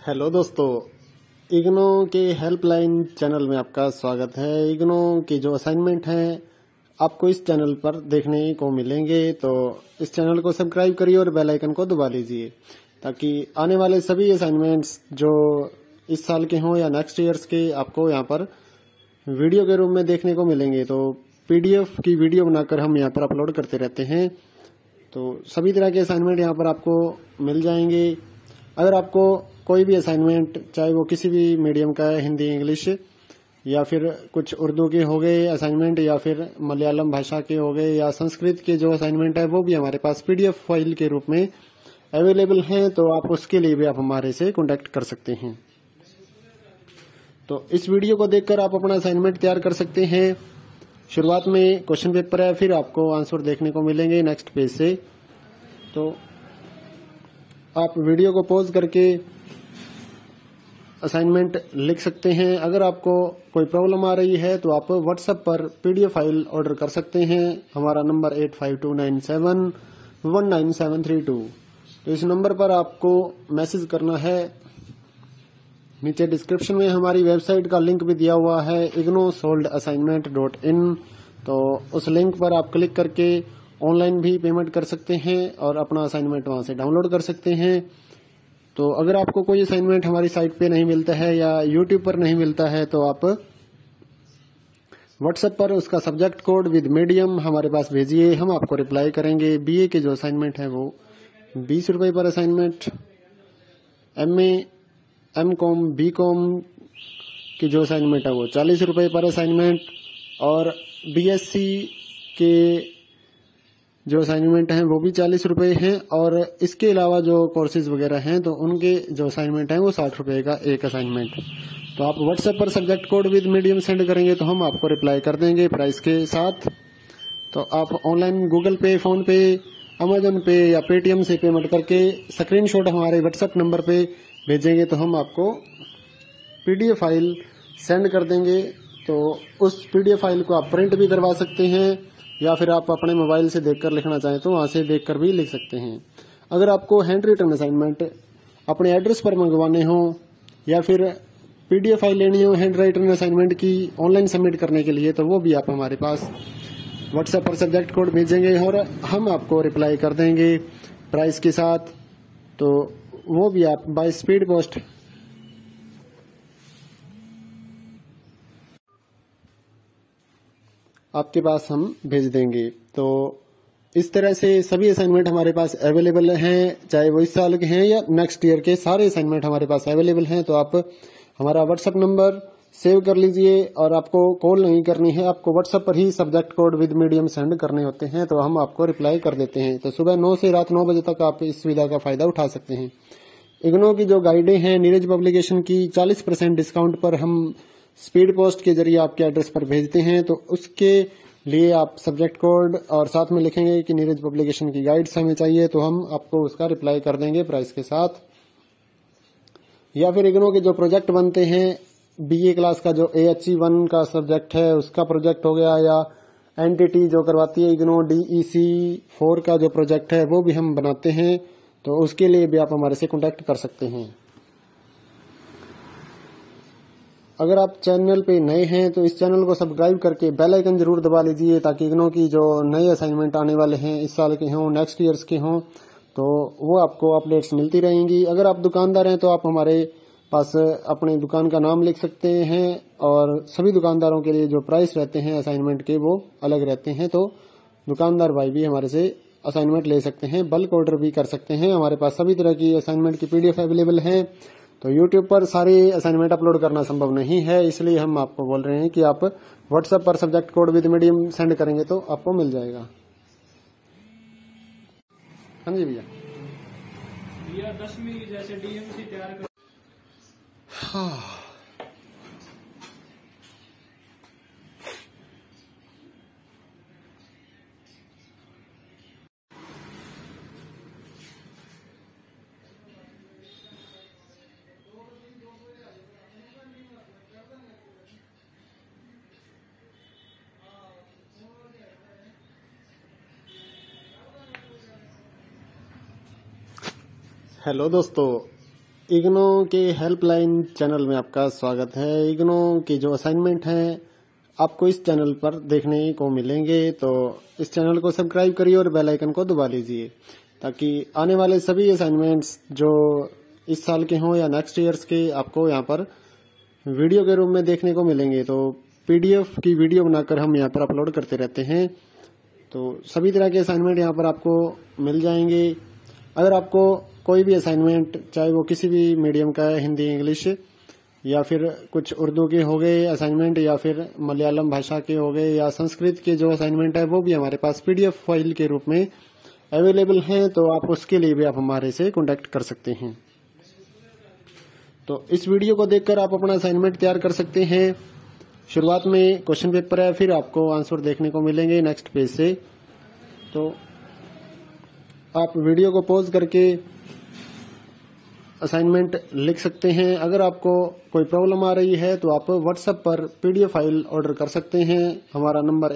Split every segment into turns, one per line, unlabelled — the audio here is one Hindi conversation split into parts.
हेलो दोस्तों, इग्नो के हेल्पलाइन चैनल में आपका स्वागत है। इग्नो के जो असाइनमेंट हैं आपको इस चैनल पर देखने को मिलेंगे, तो इस चैनल को सब्सक्राइब करिए और बेल आइकन को दबा लीजिए ताकि आने वाले सभी असाइनमेंट्स जो इस साल के हों या नेक्स्ट ईयर्स के आपको यहाँ पर वीडियो के रूप में देखने को मिलेंगे। तो पीडीएफ की वीडियो बनाकर हम यहाँ पर अपलोड करते रहते हैं, तो सभी तरह के असाइनमेंट यहाँ पर आपको मिल जाएंगे। अगर आपको कोई भी असाइनमेंट, चाहे वो किसी भी मीडियम का है, हिंदी, इंग्लिश या फिर कुछ उर्दू के हो गए असाइनमेंट या फिर मलयालम भाषा के हो गए या संस्कृत के जो असाइनमेंट है वो भी हमारे पास पीडीएफ फाइल के रूप में अवेलेबल हैं, तो आप उसके लिए भी आप हमारे से कॉन्टेक्ट कर सकते हैं। तो इस वीडियो को देखकर आप अपना असाइनमेंट तैयार कर सकते हैं। शुरुआत में क्वेश्चन पेपर है, फिर आपको आंसर देखने को मिलेंगे नेक्स्ट पेज से। तो आप वीडियो को पॉज करके असाइनमेंट लिख सकते हैं। अगर आपको कोई प्रॉब्लम आ रही है तो आप व्हाट्सएप पर पीडीएफ फाइल ऑर्डर कर सकते हैं। हमारा नंबर 8529719732। तो इस नंबर पर आपको मैसेज करना है। नीचे डिस्क्रिप्शन में हमारी वेबसाइट का लिंक भी दिया हुआ है, ignosolvedassignment.in। तो उस लिंक पर आप क्लिक करके ऑनलाइन भी पेमेंट कर सकते हैं और अपना असाइनमेंट वहां से डाउनलोड कर सकते हैं। तो अगर आपको कोई असाइनमेंट हमारी साइट पे नहीं मिलता है या यूट्यूब पर नहीं मिलता है तो आप व्हाट्सएप पर उसका सब्जेक्ट कोड विद मीडियम हमारे पास भेजिए, हम आपको रिप्लाई करेंगे। बीए के जो असाइनमेंट है वो 20 रुपए पर असाइनमेंट, एमए, एमकॉम, बीकॉम की जो असाइनमेंट है वो 40 रुपए पर असाइनमेंट, और बीएससी के जो असाइनमेंट हैं वो भी 40 रुपए हैं, और इसके अलावा जो कोर्सेज वगैरह हैं तो उनके जो असाइनमेंट हैं वो 60 रुपए का एक असाइनमेंट। तो आप व्हाट्सएप पर subject code with medium send करेंगे तो हम आपको रिप्लाई कर देंगे प्राइस के साथ। तो आप online Google Pay, PhonePe, Amazon Pay या पेटीएम से पेमेंट करके स्क्रीनशॉट हमारे व्हाट्सएप नंबर पे भेजेंगे तो हम आपको पीडीएफ फाइल सेंड कर देंगे। तो उस पीडीएफ फाइल को आप प्रिंट भी करवा सकते हैं या फिर आप अपने मोबाइल से देखकर लिखना चाहें तो वहां से देखकर भी लिख सकते हैं। अगर आपको हैंड रिटन असाइनमेंट अपने एड्रेस पर मंगवाने हो या फिर पीडीएफ फाइल लेनी हो हैंड राइटन असाइनमेंट की ऑनलाइन सबमिट करने के लिए, तो वो भी आप हमारे पास व्हाट्सएप पर सब्जेक्ट कोड भेजेंगे और हम आपको रिप्लाई कर देंगे प्राइस के साथ। तो वो भी आप बाय स्पीड पोस्ट आपके पास हम भेज देंगे। तो इस तरह से सभी असाइनमेंट हमारे पास अवेलेबल हैं, चाहे वो इस साल के हैं या नेक्स्ट ईयर के, सारे असाइनमेंट हमारे पास अवेलेबल हैं। तो आप हमारा व्हाट्सएप नंबर सेव कर लीजिए और आपको कॉल नहीं करनी है, आपको व्हाट्सएप पर ही subject code with medium send करने होते हैं, तो हम आपको रिप्लाई कर देते हैं। तो सुबह 9 से रात 9 बजे तक आप इस सुविधा का फायदा उठा सकते हैं। इग्नो की जो गाइडें हैं नीरज पब्लिकेशन की, 40% डिस्काउंट पर हम स्पीड पोस्ट के जरिए आपके एड्रेस पर भेजते हैं। तो उसके लिए आप सब्जेक्ट कोड और साथ में लिखेंगे कि नीरज पब्लिकेशन की गाइड्स हमें चाहिए, तो हम आपको उसका रिप्लाई कर देंगे प्राइस के साथ। या फिर इग्नो के जो प्रोजेक्ट बनते हैं, बीए क्लास का जो AHE1 का सब्जेक्ट है उसका प्रोजेक्ट हो गया, या एनटीटी जो करवाती है इग्नो DEC4 का जो प्रोजेक्ट है वो भी हम बनाते हैं, तो उसके लिए भी आप हमारे से कॉन्टेक्ट कर सकते हैं। अगर आप चैनल पे नए हैं तो इस चैनल को सब्सक्राइब करके बेल आइकन जरूर दबा लीजिए ताकि इग्नो की जो नए असाइनमेंट आने वाले हैं इस साल के हों, नेक्स्ट ईयर्स के हों, तो वो आपको अपडेट्स मिलती रहेंगी। अगर आप दुकानदार हैं तो आप हमारे पास अपनी दुकान का नाम लिख सकते हैं और सभी दुकानदारों के लिए जो प्राइस रहते हैं असाइनमेंट के वो अलग रहते हैं, तो दुकानदार भाई भी हमारे से असाइनमेंट ले सकते हैं, बल्क ऑर्डर भी कर सकते हैं। हमारे पास सभी तरह की असाइनमेंट की पीडीएफ अवेलेबल है। तो यूट्यूब पर सारे असाइनमेंट अपलोड करना संभव नहीं है, इसलिए हम आपको बोल रहे हैं कि आप व्हाट्सएप पर subject code with medium send करेंगे तो आपको मिल जाएगा। हाँ जी भैया।
10वीं जैसे डीएमसी तैयार कर।
हाँ, हेलो दोस्तों, इग्नो के हेल्पलाइन चैनल में आपका स्वागत है। इग्नो के जो असाइनमेंट हैं आपको इस चैनल पर देखने को मिलेंगे, तो इस चैनल को सब्सक्राइब करिए और बेल आइकन को दबा लीजिए ताकि आने वाले सभी असाइनमेंट्स जो इस साल के हों या नेक्स्ट ईयर्स के आपको यहाँ पर वीडियो के रूप में देखने को मिलेंगे। तो पीडीएफ की वीडियो बनाकर हम यहाँ पर अपलोड करते रहते हैं, तो सभी तरह के असाइनमेंट यहाँ पर आपको मिल जाएंगे। अगर आपको कोई भी असाइनमेंट, चाहे वो किसी भी मीडियम का है, हिंदी, इंग्लिश या फिर कुछ उर्दू के हो गए असाइनमेंट या फिर मलयालम भाषा के हो गए या संस्कृत के जो असाइनमेंट है वो भी हमारे पास पीडीएफ फाइल के रूप में अवेलेबल हैं, तो आप उसके लिए भी आप हमारे से कॉन्टेक्ट कर सकते हैं। तो इस वीडियो को देखकर आप अपना असाइनमेंट तैयार कर सकते हैं। शुरुआत में क्वेश्चन पेपर है, फिर आपको आंसर देखने को मिलेंगे नेक्स्ट पेज से। तो आप वीडियो को पॉज करके असाइनमेंट लिख सकते हैं। अगर आपको कोई प्रॉब्लम आ रही है तो आप व्हाट्सएप पर पीडीएफ फाइल ऑर्डर कर सकते हैं। हमारा नंबर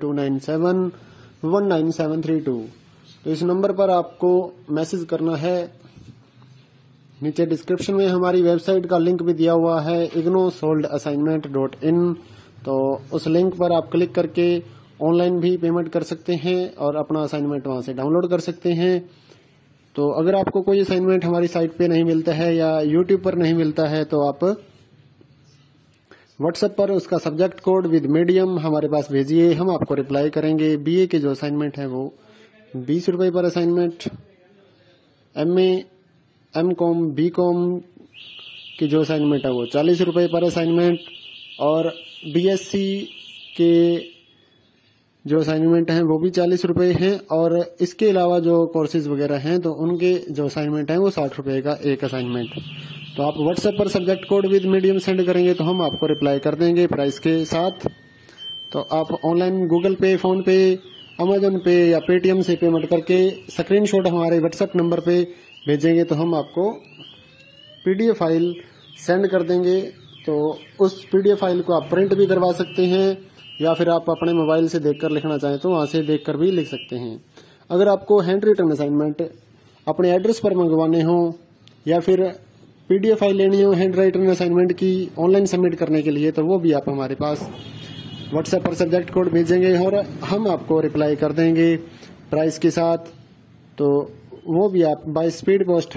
8529719732। तो इस नंबर पर आपको मैसेज करना है। नीचे डिस्क्रिप्शन में हमारी वेबसाइट का लिंक भी दिया हुआ है, ignosolvedassignment.in। तो उस लिंक पर आप क्लिक करके ऑनलाइन भी पेमेंट कर सकते हैं और अपना असाइनमेंट वहां से डाउनलोड कर सकते हैं। तो अगर आपको कोई असाइनमेंट हमारी साइट पे नहीं मिलता है या यूट्यूब पर नहीं मिलता है तो आप व्हाट्सएप पर उसका सब्जेक्ट कोड विद मीडियम हमारे पास भेजिए, हम आपको रिप्लाई करेंगे। बीए के जो असाइनमेंट है वो 20 रुपए पर असाइनमेंट, एमए, एमकॉम, बीकॉम की जो असाइनमेंट है वो 40 रुपए पर असाइनमेंट, और बीएससी के जो असाइनमेंट हैं वो भी 40 रुपए हैं, और इसके अलावा जो कोर्सेज वगैरह हैं तो उनके जो असाइनमेंट हैं वो 60 रुपए का एक असाइनमेंट। तो आप व्हाट्सएप पर subject code with medium send करेंगे तो हम आपको रिप्लाई कर देंगे प्राइस के साथ। तो आप online Google Pay, PhonePe, Amazon Pay या पेटीएम से पेमेंट करके स्क्रीनशॉट हमारे व्हाट्सएप नंबर पे भेजेंगे तो हम आपको पीडीएफ फाइल सेंड कर देंगे। तो उस पीडीएफ फाइल को आप प्रिंट भी करवा सकते हैं या फिर आप अपने मोबाइल से देखकर लिखना चाहें तो वहां से देखकर भी लिख सकते हैं। अगर आपको हैंड रिटन असाइनमेंट अपने एड्रेस पर मंगवाने हो या फिर पीडीएफ फाइल लेनी हो हैंड राइटन असाइनमेंट की ऑनलाइन सबमिट करने के लिए, तो वो भी आप हमारे पास व्हाट्सएप पर सब्जेक्ट कोड भेजेंगे और हम आपको रिप्लाई कर देंगे प्राइस के साथ। तो वो भी आप बाय स्पीड पोस्ट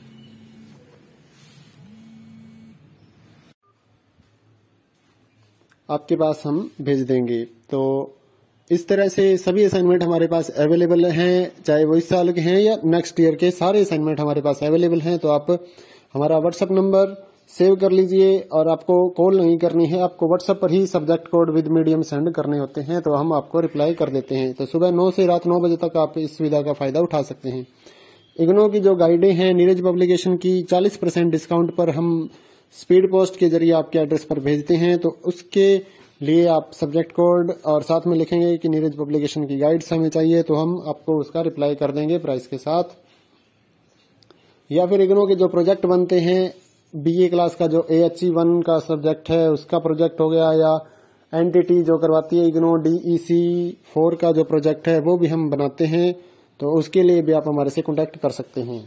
आपके पास हम भेज देंगे। तो इस तरह से सभी असाइनमेंट हमारे पास अवेलेबल हैं, चाहे वो इस साल के हैं या नेक्स्ट ईयर के, सारे असाइनमेंट हमारे पास अवेलेबल हैं। तो आप हमारा व्हाट्सएप नंबर सेव कर लीजिए और आपको कॉल नहीं करनी है, आपको व्हाट्सएप पर ही subject code with medium send करने होते हैं, तो हम आपको रिप्लाई कर देते हैं। तो सुबह 9 से रात 9 बजे तक आप इस सुविधा का फायदा उठा सकते हैं। इग्नो की जो गाइडें हैं नीरज पब्लिकेशन की, 40% डिस्काउंट पर हम स्पीड पोस्ट के जरिए आपके एड्रेस पर भेजते हैं। तो उसके लिए आप सब्जेक्ट कोड और साथ में लिखेंगे कि नीरज पब्लिकेशन की गाइड्स हमें चाहिए, तो हम आपको उसका रिप्लाई कर देंगे प्राइस के साथ। या फिर इग्नो के जो प्रोजेक्ट बनते हैं, बीए क्लास का जो AHE1 का सब्जेक्ट है उसका प्रोजेक्ट हो गया, या एनटीटी जो करवाती है इग्नो DEC 4 का जो प्रोजेक्ट है वो भी हम बनाते हैं, तो उसके लिए भी आप हमारे से कॉन्टेक्ट कर सकते हैं।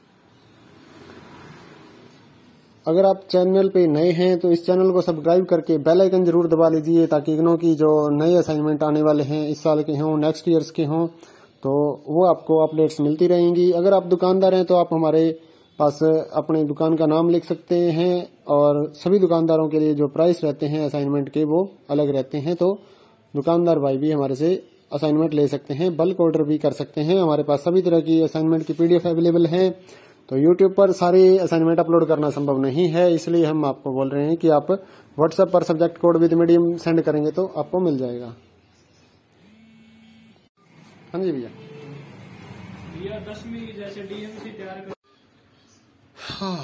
अगर आप चैनल पे नए हैं तो इस चैनल को सब्सक्राइब करके बेल आइकन जरूर दबा लीजिए ताकि इग्नो की जो नए असाइनमेंट आने वाले हैं इस साल के हों, नेक्स्ट ईयर्स के हों, तो वो आपको अपडेट्स मिलती रहेंगी। अगर आप दुकानदार हैं तो आप हमारे पास अपने दुकान का नाम लिख सकते हैं और सभी दुकानदारों के लिए जो प्राइस रहते हैं असाइनमेंट के वो अलग रहते हैं, तो दुकानदार भाई भी हमारे से असाइनमेंट ले सकते हैं, बल्क ऑर्डर भी कर सकते हैं। हमारे पास सभी तरह की असाइनमेंट की पीडीएफ अवेलेबल है। तो यूट्यूब पर सारे असाइनमेंट अपलोड करना संभव नहीं है, इसलिए हम आपको बोल रहे हैं कि आप व्हाट्सएप पर subject code with medium send करेंगे तो आपको मिल जाएगा। हाँ जी भैया।
भैया 10वीं जैसे डीएमसी तैयार कर।
हाँ,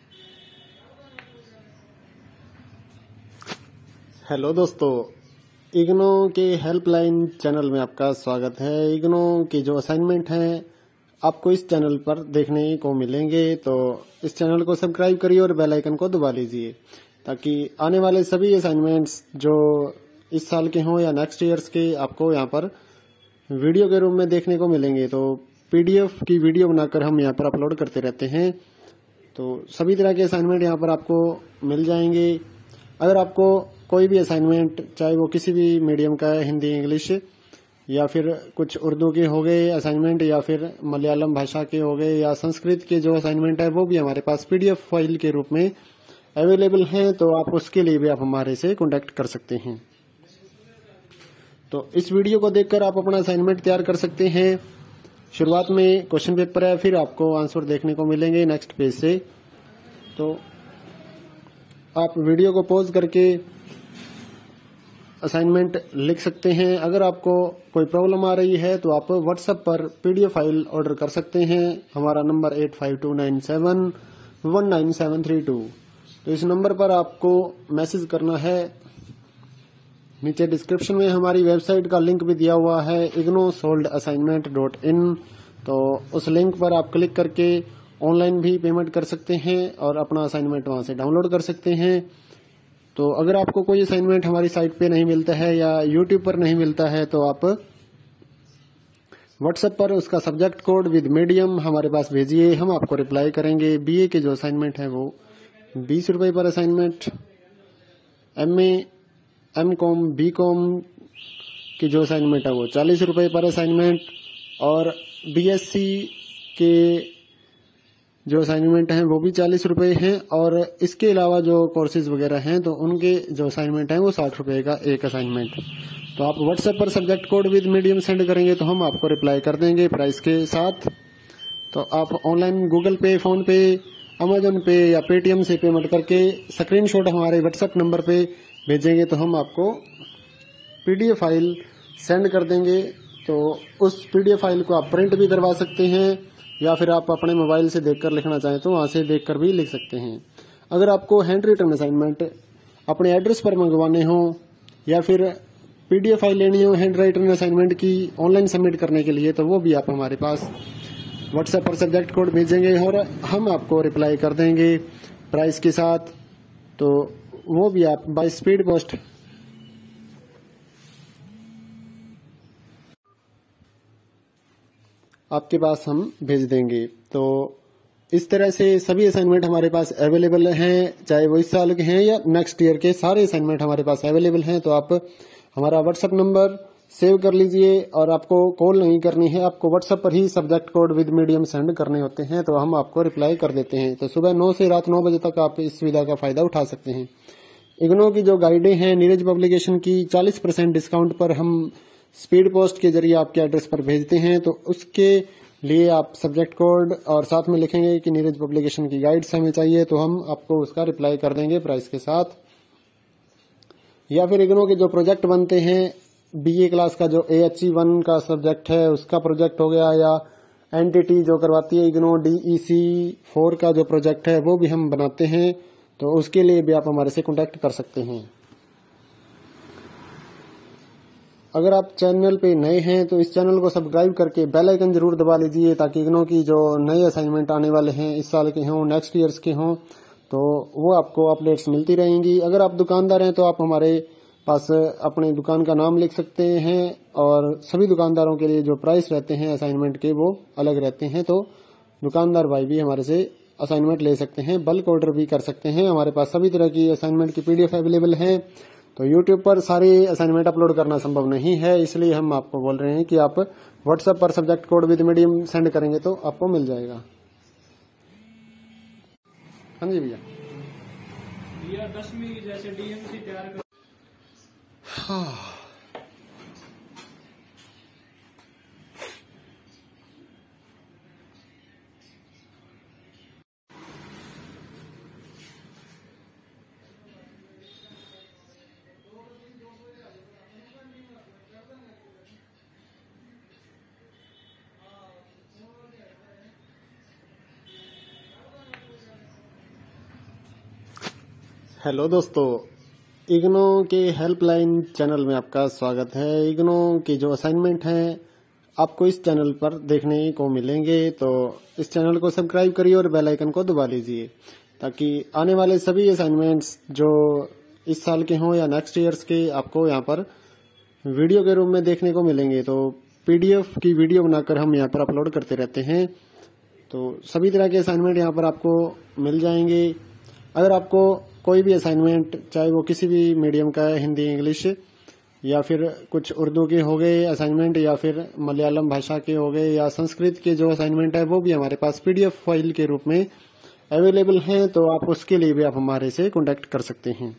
हेलो दोस्तों, इग्नो के हेल्पलाइन चैनल में आपका स्वागत है। इग्नो के जो असाइनमेंट हैं आपको इस चैनल पर देखने को मिलेंगे, तो इस चैनल को सब्सक्राइब करिए और बेल आइकन को दबा लीजिए ताकि आने वाले सभी असाइनमेंट्स जो इस साल के हों या नेक्स्ट ईयर्स के आपको यहाँ पर वीडियो के रूप में देखने को मिलेंगे। तो पीडीएफ की वीडियो बनाकर हम यहाँ पर अपलोड करते रहते हैं, तो सभी तरह के असाइनमेंट यहाँ पर आपको मिल जाएंगे। अगर आपको कोई भी असाइनमेंट, चाहे वो किसी भी मीडियम का है, हिंदी, इंग्लिश या फिर कुछ उर्दू के हो गए असाइनमेंट या फिर मलयालम भाषा के हो गए या संस्कृत के जो असाइनमेंट है वो भी हमारे पास पीडीएफ फाइल के रूप में अवेलेबल हैं, तो आप उसके लिए भी आप हमारे से कॉन्टेक्ट कर सकते हैं। तो इस वीडियो को देखकर आप अपना असाइनमेंट तैयार कर सकते हैं। शुरुआत में क्वेश्चन पेपर है, फिर आपको आंसर देखने को मिलेंगे नेक्स्ट पेज से। तो आप वीडियो को पॉज करके असाइनमेंट लिख सकते हैं। अगर आपको कोई प्रॉब्लम आ रही है तो आप व्हाट्सएप पर पीडीएफ फाइल ऑर्डर कर सकते हैं। हमारा नंबर 8529719732। तो इस नंबर पर आपको मैसेज करना है। नीचे डिस्क्रिप्शन में हमारी वेबसाइट का लिंक भी दिया हुआ है, ignosolvedassignment.in। तो उस लिंक पर आप क्लिक करके ऑनलाइन भी पेमेंट कर सकते हैं और अपना असाइनमेंट वहां से डाउनलोड कर सकते हैं। तो अगर आपको कोई असाइनमेंट हमारी साइट पे नहीं मिलता है या यूट्यूब पर नहीं मिलता है तो आप व्हाट्सएप पर उसका सब्जेक्ट कोड विद मीडियम हमारे पास भेजिए, हम आपको रिप्लाई करेंगे। बीए के जो असाइनमेंट है वो 20 रुपए पर असाइनमेंट, एमए, एमकॉम, बीकॉम की जो असाइनमेंट है वो 40 रुपए पर असाइनमेंट, और बीएससी के जो असाइनमेंट हैं वो भी 40 रुपए हैं, और इसके अलावा जो कोर्सेज वगैरह हैं तो उनके जो असाइनमेंट हैं वो 60 रुपए का एक असाइनमेंट। तो आप व्हाट्सएप पर subject code with medium send करेंगे तो हम आपको रिप्लाई कर देंगे प्राइस के साथ। तो आप online Google Pay, PhonePe, Amazon Pay या पेटीएम से पेमेंट करके स्क्रीनशॉट हमारे व्हाट्सएप नंबर पे भेजेंगे तो हम आपको पीडीएफ फाइल सेंड कर देंगे। तो उस पीडीएफ फाइल को आप प्रिंट भी करवा सकते हैं या फिर आप अपने मोबाइल से देखकर लिखना चाहें तो वहां से देखकर भी लिख सकते हैं। अगर आपको हैंड रिटन असाइनमेंट अपने एड्रेस पर मंगवाने हो या फिर पीडीएफ फाइल लेनी हो हैंड राइटन असाइनमेंट की ऑनलाइन सबमिट करने के लिए, तो वो भी आप हमारे पास व्हाट्सएप पर सब्जेक्ट कोड भेजेंगे और हम आपको रिप्लाई कर देंगे प्राइस के साथ। तो वो भी आप बाय स्पीड पोस्ट आपके पास हम भेज देंगे। तो इस तरह से सभी असाइनमेंट हमारे पास अवेलेबल हैं, चाहे वो इस साल के हैं या नेक्स्ट ईयर के, सारे असाइनमेंट हमारे पास अवेलेबल हैं। तो आप हमारा व्हाट्सएप नंबर सेव कर लीजिए और आपको कॉल नहीं करनी है, आपको व्हाट्सएप पर ही subject code with medium send करने होते हैं, तो हम आपको रिप्लाई कर देते हैं। तो सुबह 9 से रात 9 बजे तक आप इस सुविधा का फायदा उठा सकते हैं। इग्नो की जो गाइडें हैं नीरज पब्लिकेशन की 40% डिस्काउंट पर हम स्पीड पोस्ट के जरिए आपके एड्रेस पर भेजते हैं। तो उसके लिए आप सब्जेक्ट कोड और साथ में लिखेंगे कि नीरज पब्लिकेशन की गाइड्स हमें चाहिए, तो हम आपको उसका रिप्लाई कर देंगे प्राइस के साथ। या फिर इग्नो के जो प्रोजेक्ट बनते हैं, बीए क्लास का जो AHE1 का सब्जेक्ट है उसका प्रोजेक्ट हो गया, या एनटीटी जो करवाती है इग्नो DEC 4 का जो प्रोजेक्ट है वो भी हम बनाते हैं, तो उसके लिए भी आप हमारे से कॉन्टेक्ट कर सकते हैं। अगर आप चैनल पे नए हैं तो इस चैनल को सब्सक्राइब करके बेल आइकन जरूर दबा लीजिए ताकि इग्नो की जो नए असाइनमेंट आने वाले हैं, इस साल के हों, नेक्स्ट ईयर्स के हों, तो वो आपको अपडेट्स मिलती रहेंगी। अगर आप दुकानदार हैं तो आप हमारे पास अपनी दुकान का नाम लिख सकते हैं, और सभी दुकानदारों के लिए जो प्राइस रहते हैं असाइनमेंट के वो अलग रहते हैं। तो दुकानदार भाई भी हमारे से असाइनमेंट ले सकते हैं, बल्क ऑर्डर भी कर सकते हैं। हमारे पास सभी तरह की असाइनमेंट की पीडीएफ अवेलेबल है। तो यूट्यूब पर सारे असाइनमेंट अपलोड करना संभव नहीं है, इसलिए हम आपको बोल रहे हैं कि आप व्हाट्सएप पर subject code with medium send करेंगे तो आपको मिल जाएगा। हाँ जी भैया।
10वीं जैसे डीएमसी तैयार कर।
हाँ। हेलो दोस्तों, इग्नो के हेल्पलाइन चैनल में आपका स्वागत है। इग्नो के जो असाइनमेंट हैं आपको इस चैनल पर देखने को मिलेंगे, तो इस चैनल को सब्सक्राइब करिए और बेल आइकन को दबा लीजिए ताकि आने वाले सभी असाइनमेंट्स जो इस साल के हों या नेक्स्ट ईयर्स के आपको यहाँ पर वीडियो के रूप में देखने को मिलेंगे। तो पीडीएफ की वीडियो बनाकर हम यहाँ पर अपलोड करते रहते हैं, तो सभी तरह के असाइनमेंट यहाँ पर आपको मिल जाएंगे। अगर आपको कोई भी असाइनमेंट, चाहे वो किसी भी मीडियम का है, हिंदी, इंग्लिश या फिर कुछ उर्दू के हो गए असाइनमेंट या फिर मलयालम भाषा के हो गए या संस्कृत के जो असाइनमेंट है वो भी हमारे पास पीडीएफ फाइल के रूप में अवेलेबल हैं, तो आप उसके लिए भी आप हमारे से कॉन्टेक्ट कर सकते हैं।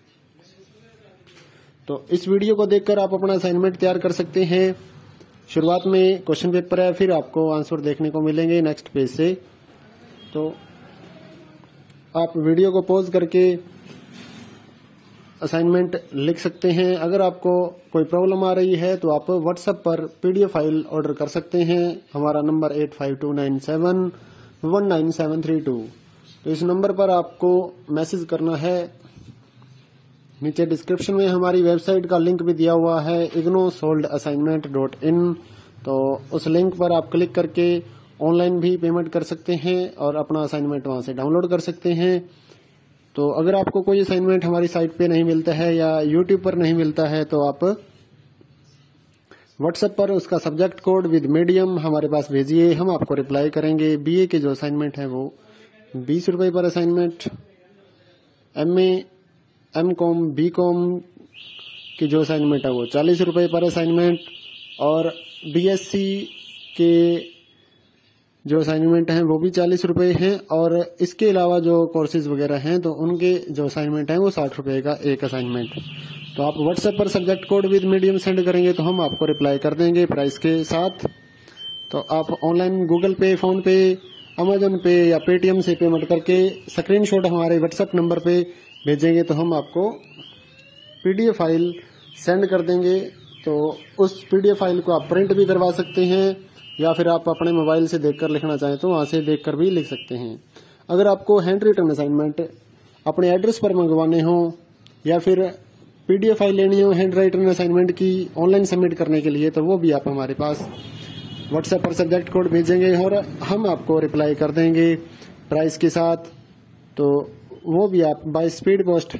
तो इस वीडियो को देखकर आप अपना असाइनमेंट तैयार कर सकते हैं। शुरुआत में क्वेश्चन पेपर है, फिर आपको आंसर देखने को मिलेंगे नेक्स्ट पेज से। तो आप वीडियो को पॉज करके असाइनमेंट लिख सकते हैं। अगर आपको कोई प्रॉब्लम आ रही है तो आप व्हाट्सएप पर पीडीएफ फाइल ऑर्डर कर सकते हैं। हमारा नंबर 8529719732। तो इस नंबर पर आपको मैसेज करना है। नीचे डिस्क्रिप्शन में हमारी वेबसाइट का लिंक भी दिया हुआ है, ignosolvedassignment.in। तो उस लिंक पर आप क्लिक करके ऑनलाइन भी पेमेंट कर सकते हैं और अपना असाइनमेंट वहां से डाउनलोड कर सकते हैं। तो अगर आपको कोई असाइनमेंट हमारी साइट पे नहीं मिलता है या यूट्यूब पर नहीं मिलता है तो आप व्हाट्सएप पर उसका सब्जेक्ट कोड विद मीडियम हमारे पास भेजिए, हम आपको रिप्लाई करेंगे। बीए के जो असाइनमेंट है वो 20 रुपए पर असाइनमेंट, एमए, एमकॉम, बीकॉम की जो असाइनमेंट है वो 40 रुपए पर असाइनमेंट, और बीएससी के जो असाइनमेंट हैं वो भी 40 रुपए हैं। और इसके अलावा जो कोर्सेज वगैरह हैं तो उनके जो असाइनमेंट हैं वो 60 रुपए का एक असाइनमेंट। तो आप व्हाट्सएप पर subject code with medium send करेंगे तो हम आपको रिप्लाई कर देंगे प्राइस के साथ। तो आप online Google Pay, PhonePe, Amazon Pay या पेटीएम से पेमेंट करके स्क्रीनशॉट हमारे व्हाट्सएप नंबर पे भेजेंगे तो हम आपको पीडीएफ फाइल सेंड कर देंगे। तो उस पीडीएफ फाइल को आप प्रिंट भी करवा सकते हैं या फिर आप अपने मोबाइल से देखकर लिखना चाहें तो वहां से देखकर भी लिख सकते हैं। अगर आपको हैंड रिटन असाइनमेंट अपने एड्रेस पर मंगवाने हो या फिर पीडीएफ फाइल लेनी हो हैंड राइटन असाइनमेंट की ऑनलाइन सबमिट करने के लिए, तो वो भी आप हमारे पास व्हाट्सएप पर सब्जेक्ट कोड भेजेंगे और हम आपको रिप्लाई कर देंगे प्राइस के साथ। तो वो भी आप बाय स्पीड पोस्ट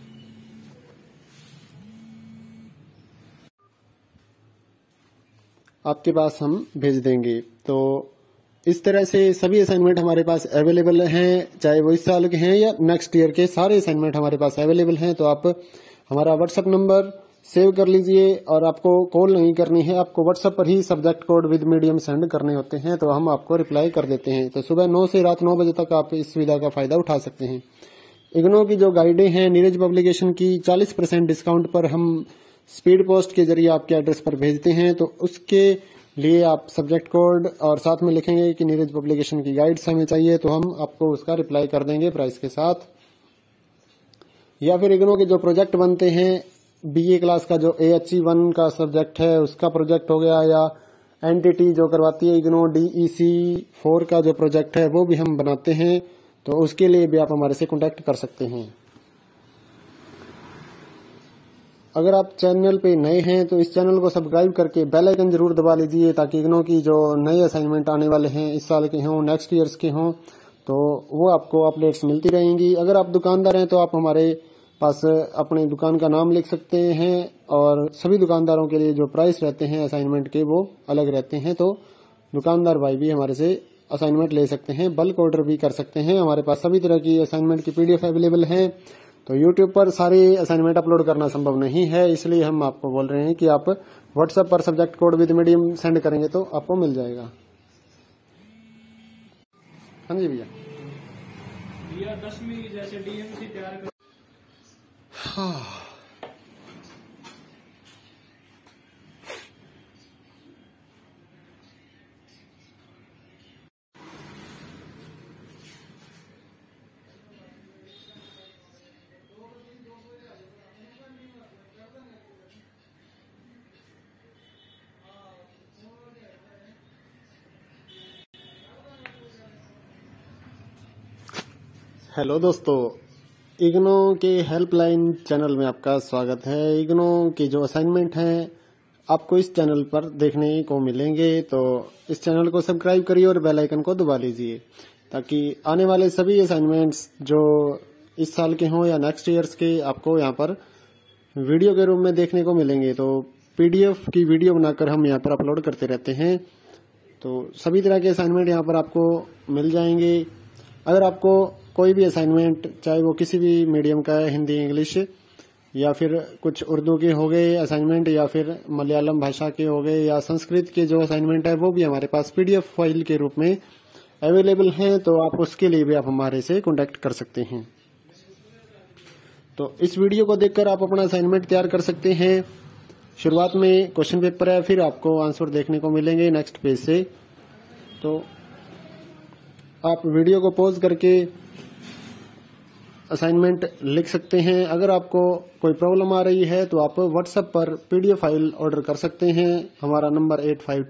आपके पास हम भेज देंगे। तो इस तरह से सभी असाइनमेंट हमारे पास अवेलेबल हैं, चाहे वो इस साल के हैं या नेक्स्ट ईयर के, सारे असाइनमेंट हमारे पास अवेलेबल हैं। तो आप हमारा व्हाट्सएप नंबर सेव कर लीजिए और आपको कॉल नहीं करनी है, आपको व्हाट्सएप पर ही subject code with medium send करने होते हैं, तो हम आपको रिप्लाई कर देते हैं। तो सुबह 9 से रात 9 बजे तक आप इस सुविधा का फायदा उठा सकते हैं। इग्नो की जो गाइडें हैं नीरज पब्लिकेशन की 40% डिस्काउंट पर हम स्पीड पोस्ट के जरिए आपके एड्रेस पर भेजते हैं। तो उसके लिए आप सब्जेक्ट कोड और साथ में लिखेंगे कि नीरज पब्लिकेशन की गाइड्स हमें चाहिए, तो हम आपको उसका रिप्लाई कर देंगे प्राइस के साथ। या फिर इग्नो के जो प्रोजेक्ट बनते हैं, बीए क्लास का जो AHE1 का सब्जेक्ट है उसका प्रोजेक्ट हो गया, या एनटीटी जो करवाती है इग्नो DEC 4 का जो प्रोजेक्ट है वो भी हम बनाते हैं, तो उसके लिए भी आप हमारे से कॉन्टेक्ट कर सकते हैं। अगर आप चैनल पे नए हैं तो इस चैनल को सब्सक्राइब करके बेल आइकन जरूर दबा लीजिए ताकि इग्नो की जो नए असाइनमेंट आने वाले हैं, इस साल के हों, नेक्स्ट ईयर्स के हों, तो वो आपको अपडेट्स मिलती रहेंगी। अगर आप दुकानदार हैं तो आप हमारे पास अपनी दुकान का नाम लिख सकते हैं और सभी दुकानदारों के लिए जो प्राइस रहते हैं असाइनमेंट के वो अलग रहते हैं, तो दुकानदार भाई भी हमारे से असाइनमेंट ले सकते हैं, बल्क ऑर्डर भी कर सकते हैं। हमारे पास सभी तरह की असाइनमेंट की पीडीएफ अवेलेबल है। तो यूट्यूब पर सारे असाइनमेंट अपलोड करना संभव नहीं है, इसलिए हम आपको बोल रहे हैं कि आप व्हाट्सएप पर subject code with medium send करेंगे तो आपको मिल जाएगा। हाँ जी भैया।
भैया 10वीं जैसे डीएमसी तैयार कर।
हाँ, हेलो दोस्तों, इग्नो के हेल्पलाइन चैनल में आपका स्वागत है। इग्नो के जो असाइनमेंट हैं आपको इस चैनल पर देखने को मिलेंगे, तो इस चैनल को सब्सक्राइब करिए और बेल आइकन को दबा लीजिए ताकि आने वाले सभी असाइनमेंट्स जो इस साल के हों या नेक्स्ट ईयर्स के आपको यहाँ पर वीडियो के रूप में देखने को मिलेंगे। तो पीडीएफ की वीडियो बनाकर हम यहाँ पर अपलोड करते रहते हैं, तो सभी तरह के असाइनमेंट यहाँ पर आपको मिल जाएंगे। अगर आपको कोई भी असाइनमेंट, चाहे वो किसी भी मीडियम का है, हिंदी, इंग्लिश या फिर कुछ उर्दू के हो गए असाइनमेंट या फिर मलयालम भाषा के हो गए या संस्कृत के जो असाइनमेंट है वो भी हमारे पास पीडीएफ फाइल के रूप में अवेलेबल हैं, तो आप उसके लिए भी आप हमारे से कॉन्टेक्ट कर सकते हैं। तो इस वीडियो को देखकर आप अपना असाइनमेंट तैयार कर सकते हैं। शुरुआत में क्वेश्चन पेपर है, फिर आपको आंसर देखने को मिलेंगे नेक्स्ट पेज से। तो आप वीडियो को पॉज करके असाइनमेंट लिख सकते हैं। अगर आपको कोई प्रॉब्लम आ रही है तो आप व्हाट्सएप पर पीडीएफ फाइल ऑर्डर कर सकते हैं। हमारा नंबर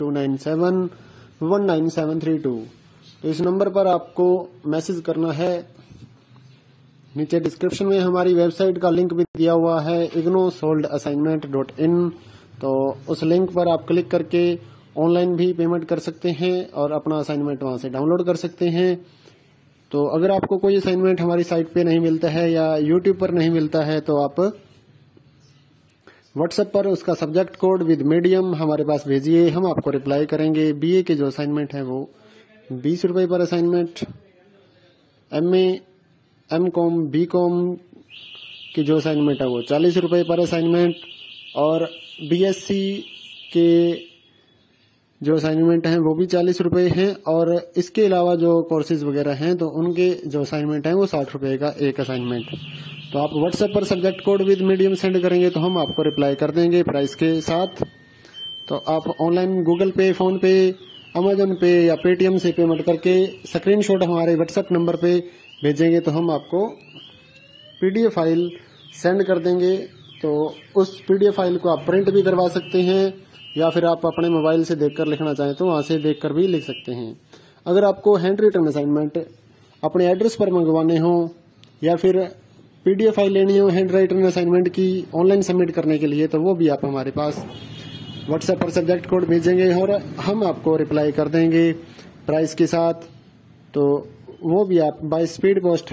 8529719732। तो इस नंबर पर आपको मैसेज करना है। नीचे डिस्क्रिप्शन में हमारी वेबसाइट का लिंक भी दिया हुआ है, ignosolvedassignment.in। तो उस लिंक पर आप क्लिक करके ऑनलाइन भी पेमेंट कर सकते हैं और अपना असाइनमेंट वहां से डाउनलोड कर सकते हैं। तो अगर आपको कोई असाइनमेंट हमारी साइट पे नहीं मिलता है या यूट्यूब पर नहीं मिलता है तो आप व्हाट्सएप पर उसका सब्जेक्ट कोड विद मीडियम हमारे पास भेजिए, हम आपको रिप्लाई करेंगे। बीए के जो असाइनमेंट है वो 20 रुपए पर असाइनमेंट, एमए, एमकॉम, बीकॉम की जो असाइनमेंट है वो 40 रुपए पर असाइनमेंट, और बीएससी के जो असाइनमेंट हैं वो भी 40 रुपए हैं, और इसके अलावा जो कोर्सेज वगैरह हैं तो उनके जो असाइनमेंट हैं वो 60 रुपए का एक असाइनमेंट। तो आप व्हाट्सएप पर subject code with medium send करेंगे तो हम आपको रिप्लाई कर देंगे प्राइस के साथ। तो आप online Google Pay, PhonePe, Amazon Pay या पेटीएम से पेमेंट करके स्क्रीनशॉट हमारे व्हाट्सएप नंबर पे भेजेंगे तो हम आपको पीडीएफ फाइल सेंड कर देंगे। तो उस पीडीएफ फाइल को आप प्रिंट भी करवा सकते हैं या फिर आप अपने मोबाइल से देखकर लिखना चाहें तो वहां से देखकर भी लिख सकते हैं। अगर आपको हैंड रिटन असाइनमेंट अपने एड्रेस पर मंगवाने हो या फिर पीडीएफ फाइल लेनी हो हैंड राइटन असाइनमेंट की ऑनलाइन सबमिट करने के लिए, तो वो भी आप हमारे पास व्हाट्सएप पर सब्जेक्ट कोड भेजेंगे और हम आपको रिप्लाई कर देंगे प्राइस के साथ। तो वो भी आप बाय स्पीड पोस्ट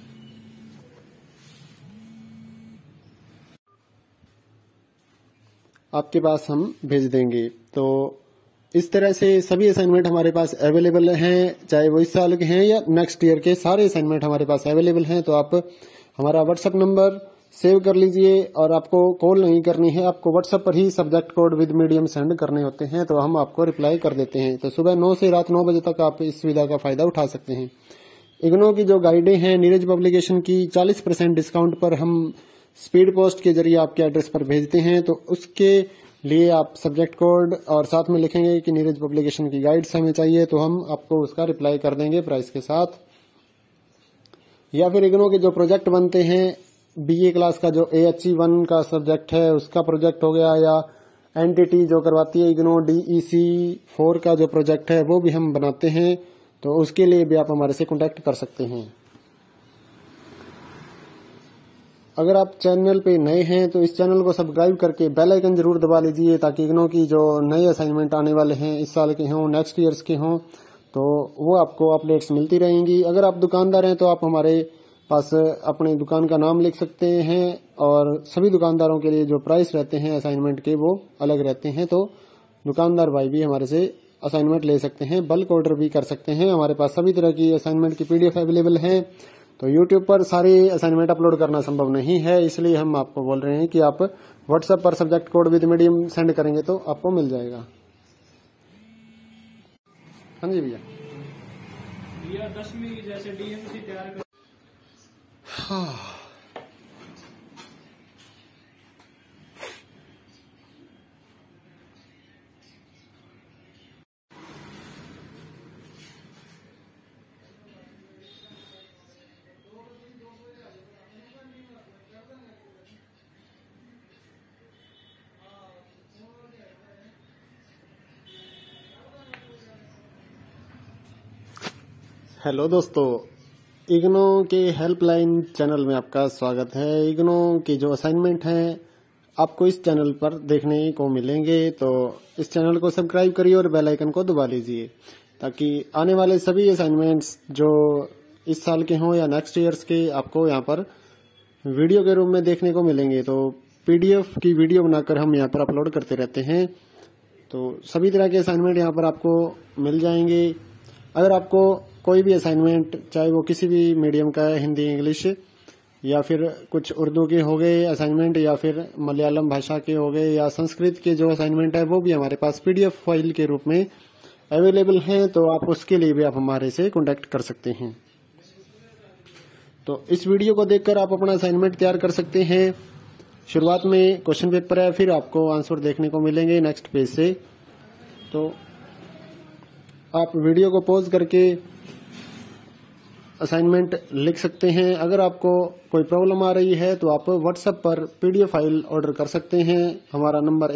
आपके पास हम भेज देंगे। तो इस तरह से सभी असाइनमेंट हमारे पास अवेलेबल हैं, चाहे वो इस साल के हैं या नेक्स्ट ईयर के, सारे असाइनमेंट हमारे पास अवेलेबल हैं। तो आप हमारा व्हाट्सएप नंबर सेव कर लीजिए और आपको कॉल नहीं करनी है, आपको व्हाट्सएप पर ही subject code with medium send करने होते हैं, तो हम आपको रिप्लाई कर देते हैं। तो सुबह 9 से रात 9 बजे तक आप इस सुविधा का फायदा उठा सकते हैं। इग्नो की जो गाइडें हैं नीरज पब्लिकेशन की, 40% डिस्काउंट पर हम स्पीड पोस्ट के जरिए आपके एड्रेस पर भेजते हैं। तो उसके लिए आप सब्जेक्ट कोड और साथ में लिखेंगे कि नीरज पब्लिकेशन की गाइड्स हमें चाहिए, तो हम आपको उसका रिप्लाई कर देंगे प्राइस के साथ। या फिर इग्नो के जो प्रोजेक्ट बनते हैं, बीए क्लास का जो AHE1 का सब्जेक्ट है उसका प्रोजेक्ट हो गया, या एनटीटी जो करवाती है इग्नो DEC4 का जो प्रोजेक्ट है वो भी हम बनाते हैं, तो उसके लिए भी आप हमारे से कॉन्टेक्ट कर सकते हैं। अगर आप चैनल पे नए हैं तो इस चैनल को सब्सक्राइब करके बेल आइकन जरूर दबा लीजिए ताकि इग्नो की जो नए असाइनमेंट आने वाले हैं इस साल के हों, नेक्स्ट ईयर्स के हों, तो वो आपको अपडेट्स मिलती रहेंगी। अगर आप दुकानदार हैं तो आप हमारे पास अपने दुकान का नाम लिख सकते हैं, और सभी दुकानदारों के लिए जो प्राइस रहते हैं असाइनमेंट के वो अलग रहते हैं। तो दुकानदार भाई भी हमारे से असाइनमेंट ले सकते हैं, बल्क ऑर्डर भी कर सकते हैं। हमारे पास सभी तरह की असाइनमेंट की पीडीएफ अवेलेबल है। तो यूट्यूब पर सारे असाइनमेंट अपलोड करना संभव नहीं है, इसलिए हम आपको बोल रहे हैं कि आप व्हाट्सएप पर subject code with medium send करेंगे तो आपको मिल जाएगा। हाँ जी भैया।
10वीं जैसे डीएमसी तैयार कर।
हाँ, हेलो दोस्तों, इग्नो के हेल्पलाइन चैनल में आपका स्वागत है। इग्नो के जो असाइनमेंट हैं आपको इस चैनल पर देखने को मिलेंगे, तो इस चैनल को सब्सक्राइब करिए और बेल आइकन को दबा लीजिए ताकि आने वाले सभी असाइनमेंट्स जो इस साल के हों या नेक्स्ट ईयर्स के आपको यहाँ पर वीडियो के रूप में देखने को मिलेंगे। तो पीडीएफ की वीडियो बनाकर हम यहाँ पर अपलोड करते रहते हैं, तो सभी तरह के असाइनमेंट यहाँ पर आपको मिल जाएंगे। अगर आपको कोई भी असाइनमेंट, चाहे वो किसी भी मीडियम का है, हिंदी, इंग्लिश या फिर कुछ उर्दू के हो गए असाइनमेंट या फिर मलयालम भाषा के हो गए या संस्कृत के जो असाइनमेंट है वो भी हमारे पास पीडीएफ फाइल के रूप में अवेलेबल हैं, तो आप उसके लिए भी आप हमारे से कॉन्टेक्ट कर सकते हैं। तो इस वीडियो को देखकर आप अपना असाइनमेंट तैयार कर सकते हैं। शुरुआत में क्वेश्चन पेपर है, फिर आपको आंसर देखने को मिलेंगे नेक्स्ट पेज से। तो आप वीडियो को पॉज करके असाइनमेंट लिख सकते हैं। अगर आपको कोई प्रॉब्लम आ रही है तो आप व्हाट्सएप पर पीडीएफ फाइल ऑर्डर कर सकते हैं। हमारा नंबर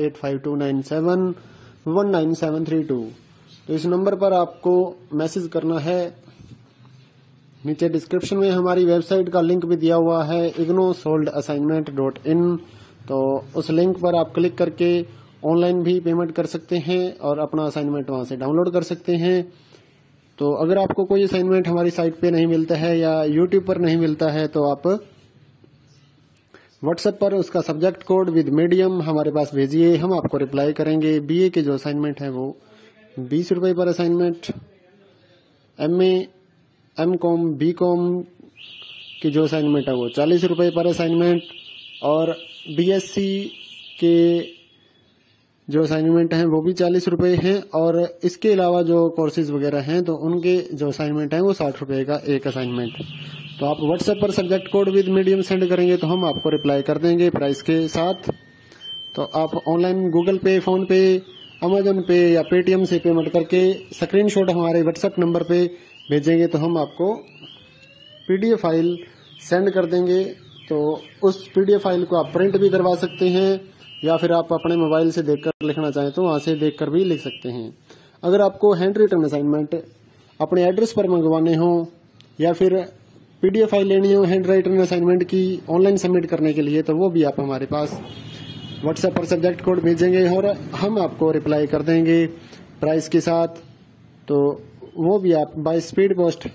8529719732। तो इस नंबर पर आपको मैसेज करना है। नीचे डिस्क्रिप्शन में हमारी वेबसाइट का लिंक भी दिया हुआ है ignosolvedassignment.in। तो उस लिंक पर आप क्लिक करके ऑनलाइन भी पेमेंट कर सकते हैं और अपना असाइनमेंट वहां से डाउनलोड कर सकते हैं। तो अगर आपको कोई असाइनमेंट हमारी साइट पे नहीं मिलता है या यूट्यूब पर नहीं मिलता है तो आप व्हाट्सएप पर उसका सब्जेक्ट कोड विद मीडियम हमारे पास भेजिए, हम आपको रिप्लाई करेंगे। बीए के जो असाइनमेंट है वो 20 रुपए पर असाइनमेंट, एमए, एमकॉम, बीकॉम की जो असाइनमेंट है वो 40 रुपए पर असाइनमेंट, और बीएससी के जो असाइनमेंट हैं वो भी 40 रुपए हैं, और इसके अलावा जो कोर्सेज वगैरह हैं तो उनके जो असाइनमेंट हैं वो 60 रुपए का एक असाइनमेंट। तो आप व्हाट्सएप पर subject code with medium send करेंगे तो हम आपको रिप्लाई कर देंगे प्राइस के साथ। तो आप online Google Pay, PhonePe, Amazon Pay या पेटीएम से पेमेंट करके स्क्रीनशॉट हमारे व्हाट्सएप नंबर पे भेजेंगे तो हम आपको पीडीएफ फाइल सेंड कर देंगे। तो उस पीडीएफ फाइल को आप प्रिंट भी करवा सकते हैं या फिर आप अपने मोबाइल से देखकर लिखना चाहें तो वहां से देखकर भी लिख सकते हैं। अगर आपको हैंड रिटन असाइनमेंट अपने एड्रेस पर मंगवाने हो या फिर पीडीएफ फाइल लेनी हो हैंड राइटन असाइनमेंट की ऑनलाइन सबमिट करने के लिए, तो वो भी आप हमारे पास व्हाट्सएप पर सब्जेक्ट कोड भेजेंगे और हम आपको रिप्लाई कर देंगे प्राइस के साथ। तो वो भी आप बाय स्पीड पोस्ट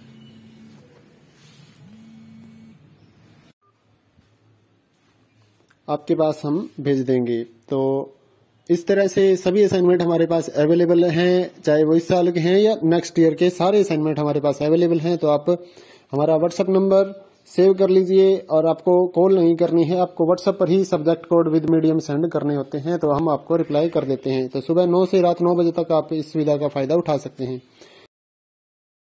आपके पास हम भेज देंगे। तो इस तरह से सभी असाइनमेंट हमारे पास अवेलेबल हैं, चाहे वो इस साल के हैं या नेक्स्ट ईयर के, सारे असाइनमेंट हमारे पास अवेलेबल हैं। तो आप हमारा व्हाट्सएप नंबर सेव कर लीजिए और आपको कॉल नहीं करनी है, आपको व्हाट्सएप पर ही subject code with medium send करने होते हैं, तो हम आपको रिप्लाई कर देते हैं। तो सुबह 9 से रात 9 बजे तक आप इस सुविधा का फायदा उठा सकते हैं।